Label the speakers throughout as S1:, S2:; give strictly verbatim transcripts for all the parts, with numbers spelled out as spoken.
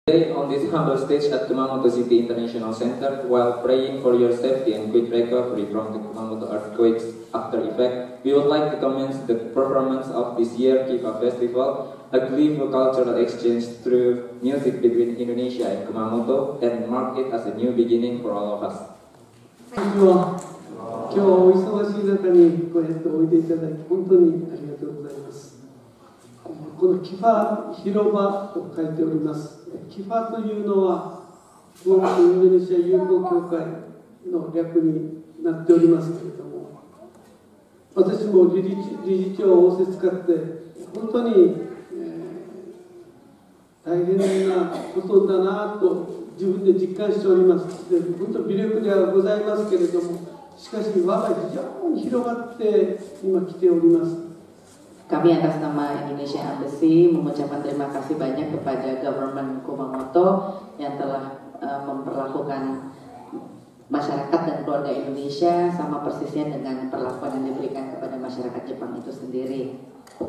S1: On this humble stage at Kumamoto City International Center, while praying for your safety and quick recovery from the Kumamoto earthquake's after effect, we would like to commence the performance of this year Kifa Festival, a gleeful cultural exchange through music between Indonesia and Kumamoto, and mark it as a new beginning for all of us.
S2: こんにちは。今日はお忙しい中にこうやっておいでいただき本当にありがとうございます。このキファ広場と書いております。キファというのは熊本インドネシア友好協会の略になっておりますけれども、私も理事理事長を仰せつかって本当に、えー、大変なことだなと自分で実感しております。で本当に微力ではございますけれども、しかし輪が非常に広がって今来ております。
S3: Kami atas nama Indonesia Embassy mengucapkan terima kasih banyak kepada Government Kumamoto yang telah uh, memperlakukan masyarakat dan keluarga Indonesia sama persisnya dengan perlakuan yang diberikan kepada masyarakat Jepang itu sendiri.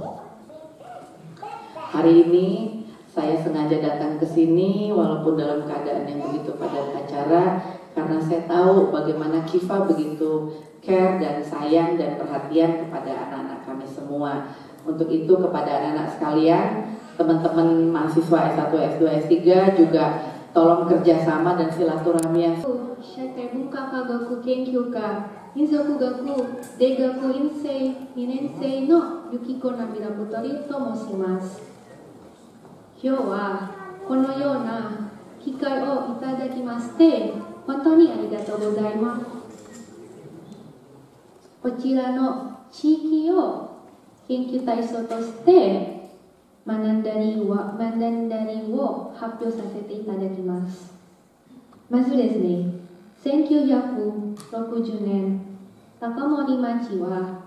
S3: Hari ini saya sengaja datang ke sini walaupun dalam keadaan yang begitu padat acara, karena saya tahu bagaimana Kifa begitu care dan sayang dan perhatian kepada anak-anak kami semua. Untuk itu kepada anak-anak sekalian, teman-teman mahasiswa S satu, S dua, S tiga juga tolong kerjasama dan silaturahmi yang
S4: Shakai Bunka Kagaku Kenkyuka Inzoku Gaku Deigaku Insei Ninensei no Yukiko Nabira Butori to moshimasu. Kyou wa kono you na kikai o itadakimashite hontou ni arigatou gozaimasu. Kochira no chiki o 研究対象として学んだ理由は学んだ理由を発表させていただきます。まずですね、せんきゅうひゃくろくじゅうねん、高森町は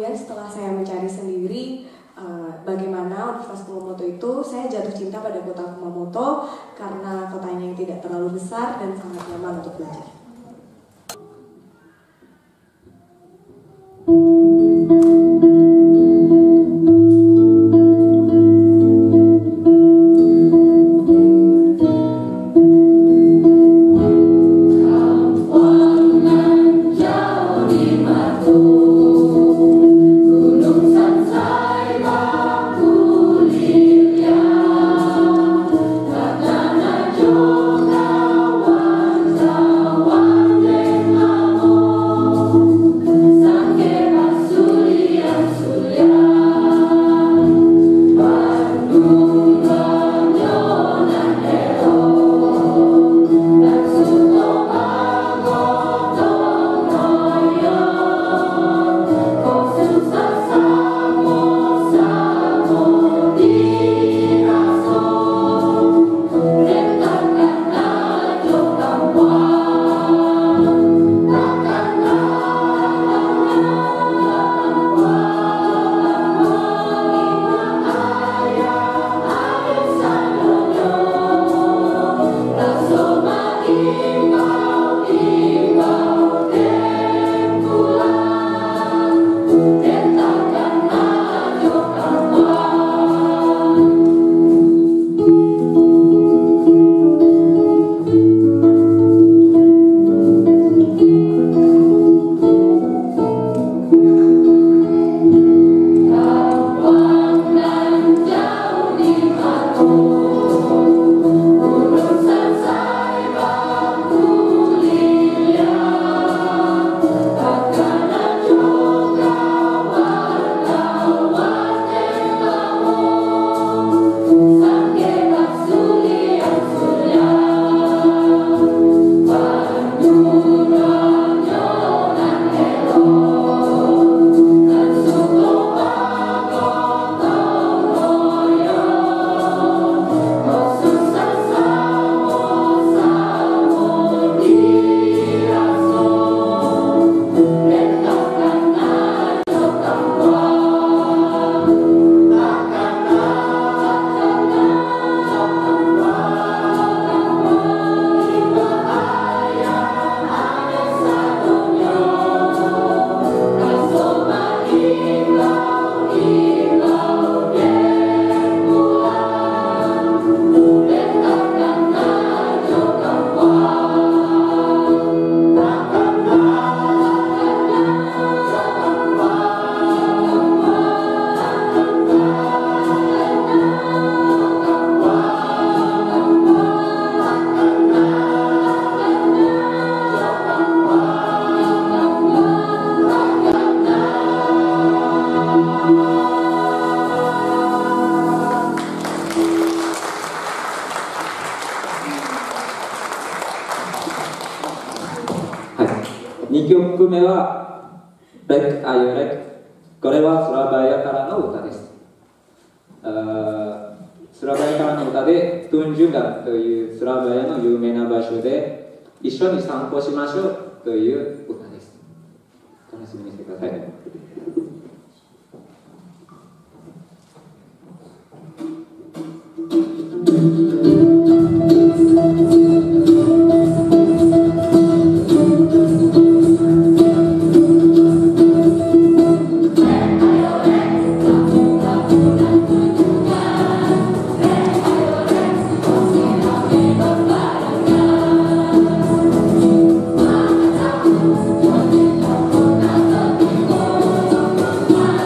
S5: kemudian setelah saya mencari sendiri uh, bagaimana Universitas Kumamoto itu, saya jatuh cinta pada kota Kumamoto karena kotanya yang tidak terlalu besar dan sangat nyaman untuk belajar.
S1: にきょくめはレックアヨレック、これはスラバヤからの歌です。スラバヤからの歌でトゥンジュガというスラバヤの有名な場所で一緒に散歩しましょうという歌です。楽しみにしてください。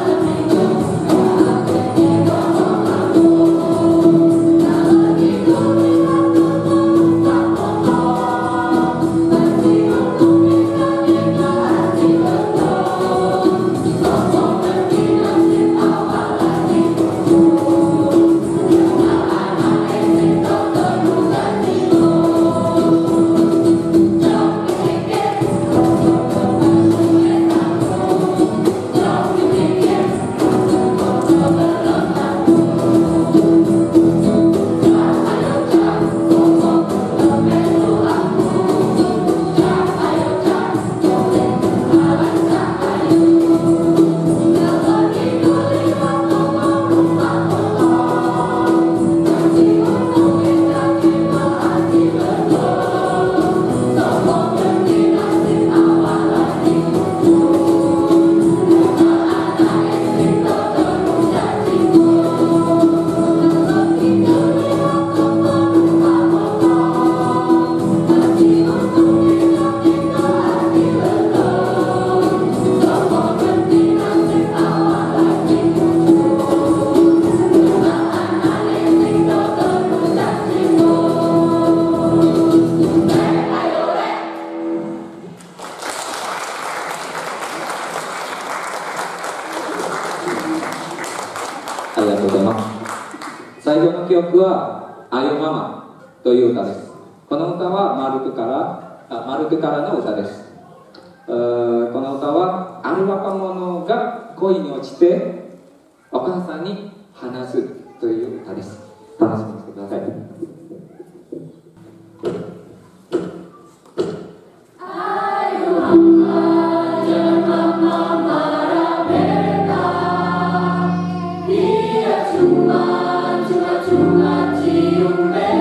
S6: Go
S1: ありがとうございます。最後の曲はあよママという歌です。この歌はマルクからあマルクからの歌です。この歌はある若者が恋に落ちてお母さんに話すという歌です。楽しみにしてください。
S6: Cuma, cuma, cuma cium